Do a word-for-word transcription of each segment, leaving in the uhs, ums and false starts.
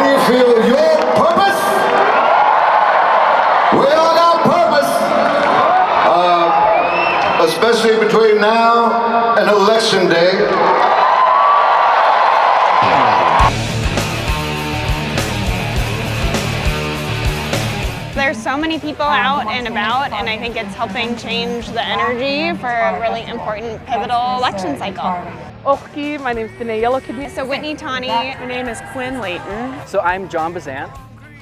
you feel your purpose? We all got purpose. Uh, especially between now and election day. There's so many people out and about, and I think it's helping change the energy for a really important pivotal election cycle. Ochki, my name's Danae Yellow Kidney. So Whitney Tawney. My name is Quinn Layton. So I'm John Bazant.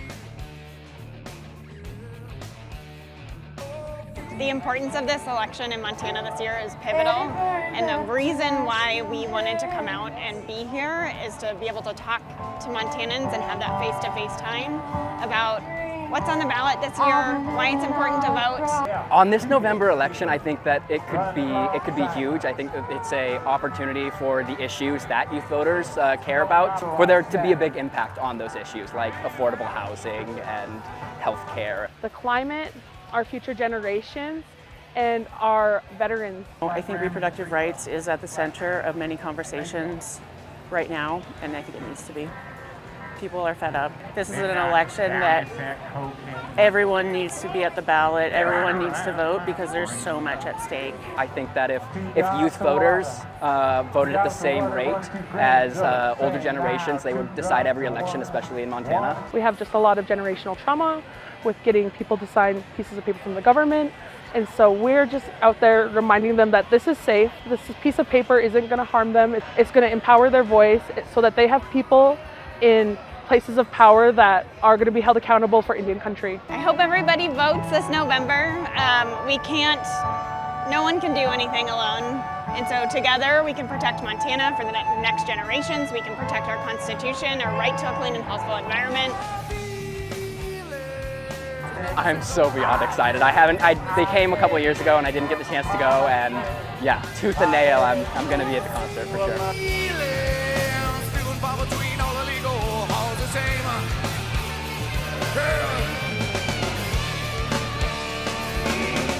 The importance of this election in Montana this year is pivotal, and the reason why we wanted to come out and be here is to be able to talk to Montanans and have that face-to-face time about what's on the ballot this year, why it's important to vote. On this November election, I think that it could be it could be huge. I think that it's a opportunity for the issues that youth voters uh, care about, for there to be a big impact on those issues like affordable housing and health care. The climate, our future generations, and our veterans. I think reproductive rights is at the center of many conversations right now, and I think it needs to be. People are fed up. This is an election that everyone needs to be at the ballot, everyone needs to vote because there's so much at stake. I think that if, if youth voters uh, voted at the same rate as uh, older generations, they would decide every election, especially in Montana. We have just a lot of generational trauma with getting people to sign pieces of paper from the government. And so we're just out there reminding them that this is safe. This piece of paper isn't going to harm them. It's going to empower their voice so that they have people in places of power that are going to be held accountable for Indian country. I hope everybody votes this November. Um, we can't, no one can do anything alone. And so together we can protect Montana for the ne next generations. We can protect our Constitution, our right to a clean and healthful environment. I'm so beyond excited. I haven't, I, they came a couple of years ago and I didn't get the chance to go, and yeah, tooth and nail, I'm, I'm going to be at the concert for sure.